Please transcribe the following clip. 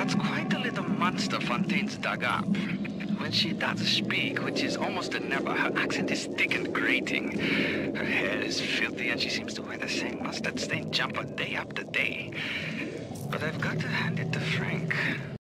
That's quite a little monster Fontaine's dug up. When she does speak, which is almost a never, her accent is thick and grating. Her hair is filthy, and she seems to wear the same mustard-stained jumper day after day. But I've got to hand it to Frank.